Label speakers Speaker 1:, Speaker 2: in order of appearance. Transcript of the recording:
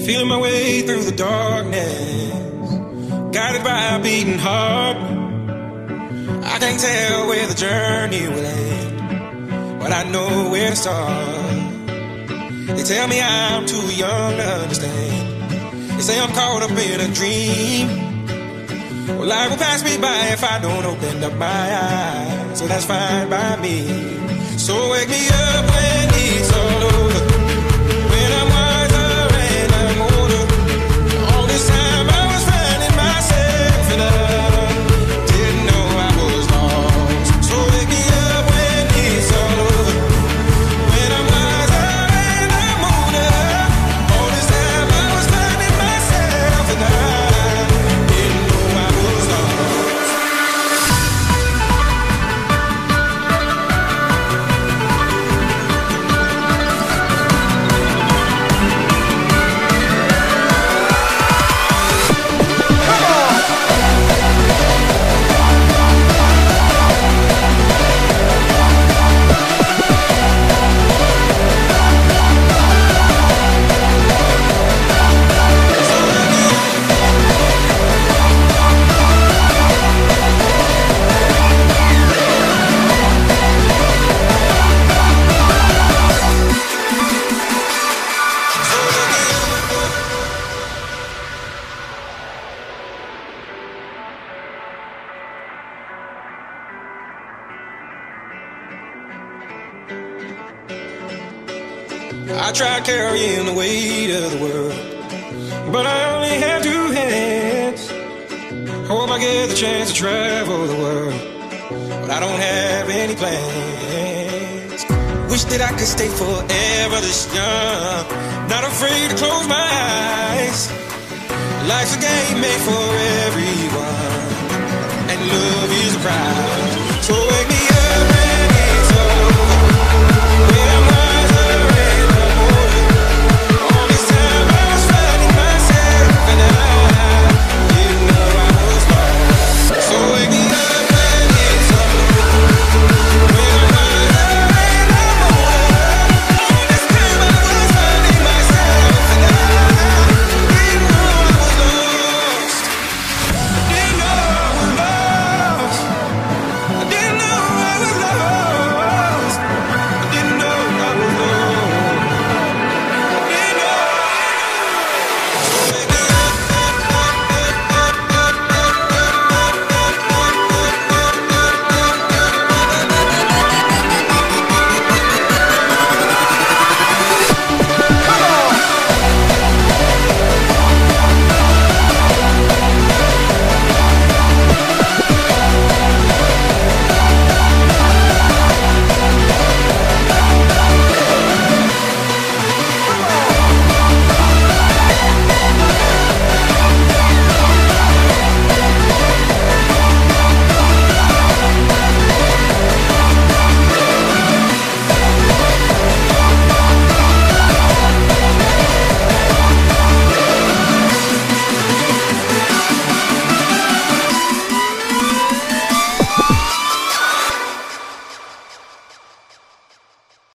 Speaker 1: Feeling my way through the darkness, guided by a beating heart. I can't tell where the journey will end, but I know where to start. They tell me I'm too young to understand. They say I'm caught up in a dream. Well, life will pass me by if I don't open up my eyes, so that's fine by me. So wake me up when it's all over, when I'm wiser and I'm older. All this time I was finding myself and I didn't know I was lost. So wake me up when it's all over, when I'm wiser and I'm older. All this time I was finding myself and I didn't know I was lost. I tried carrying the weight of the world, but I only have two hands. Hope I get the chance to travel the world, but I don't have any plans. Wish that I could stay forever this young, not afraid to close my eyes. Life's a game made for everyone, and love is a prize.